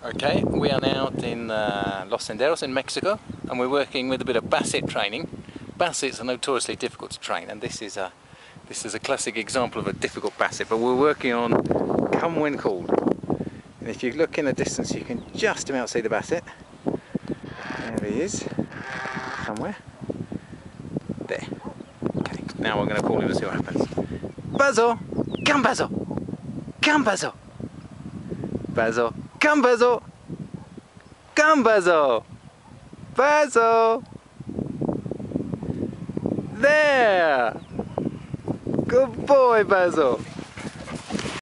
Okay, we are now in Los Senderos in Mexico, and we're working with a bit of basset training. Bassets are notoriously difficult to train, and this is a classic example of a difficult basset, but we're working on Come When Called. And if you look in the distance, you can just about see the basset. There he is, somewhere. There. Okay, now we're going to call him and see what happens. Basil! Come, Basil! Come, Basil! Basil! Come, Basil! Come, Basil! Basil! There! Good boy, Basil!